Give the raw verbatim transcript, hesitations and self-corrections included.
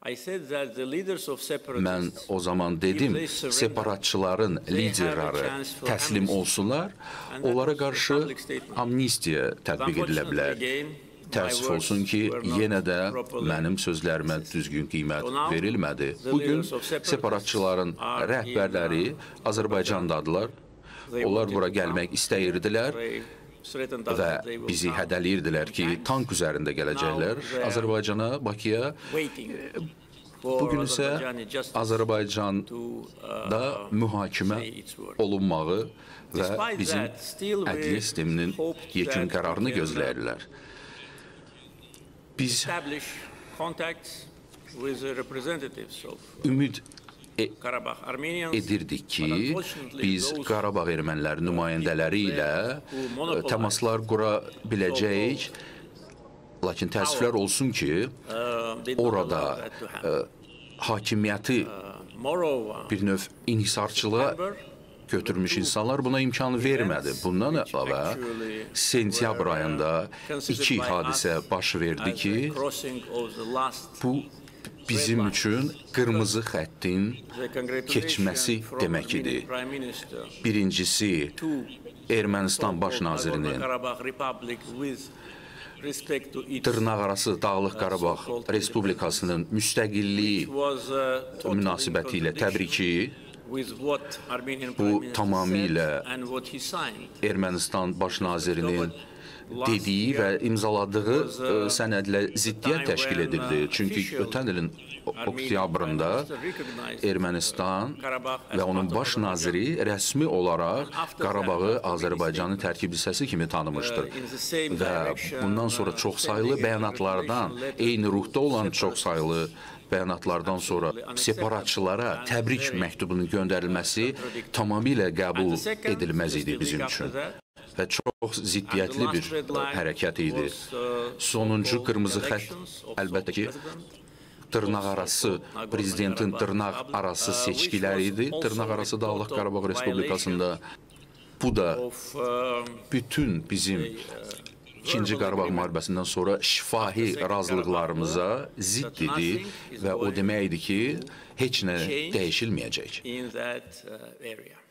Mən o zaman dedim, separatçıların liderləri təslim olsunlar, onlara qarşı amnistiya tətbiq edilə bilər. Təəssüf olsun ki, yenə də mənim sözlərimə düzgün qiymət verilmədi. Bugün separatçıların rəhbərləri Azərbaycandadılar. Onlar bura gəlmək istəyirdilər və bizi hədəliyirdilər ki, tank üzərində gələcəklər Azərbaycana, Bakıya. Bugün isə Azərbaycanda mühakimə olunmağı və bizim ədliyyə sisteminin yekun qərarını gözləyirlər. Biz ümid edirdik ki, biz Qarabağ erməniləri nümayəndələri ilə təmaslar qura biləcəyik. Lakin təəssüflər olsun ki, orada hakimiyyəti bir növ inhisarçılığa götürmüş insanlar buna imkan vermədi. Bundan əlavə, sentyabr ayında iki hadisə baş verdi ki, bu bizim üçün qırmızı xəttin keçməsi demək idi. Birincisi, Ermənistan baş nazirinin dırnaqarası Dağlıq Qarabağ Respublikasının müstəqilliyi münasibəti ilə təbriki. Bu tamamilə Ermənistan baş nazirinin dediyi və imzaladığı sənədlə ziddiyyət təşkil edildi. Çünki ötən ilin oktyabrında Ermənistan və onun baş naziri rəsmi olaraq Qarabağı Azərbaycanın tərkib hissəsi kimi tanımışdır. Və bundan sonra çoxsaylı bəyanatlardan, eyni ruhda olan çoxsaylı bəyanatlardan sonra separatçılara təbrik məktubunun göndərilməsi tamamilə qəbul edilməz idi bizim üçün. Və çox ziddiyyətli bir hərəkət idi. Sonuncu qırmızı xətt, əlbəttə ki, dırnaqarası, prezidentin dırnaqarası seçkiləri idi. Dırnaqarası Dağlıq Qarabağ Respublikasında. Bu da bütün bizim İkinci Qarabağ müharibəsindən sonra şifahi razılıqlarımıza zidd idi və o deməkdir ki, heç nə dəyişilməyəcək.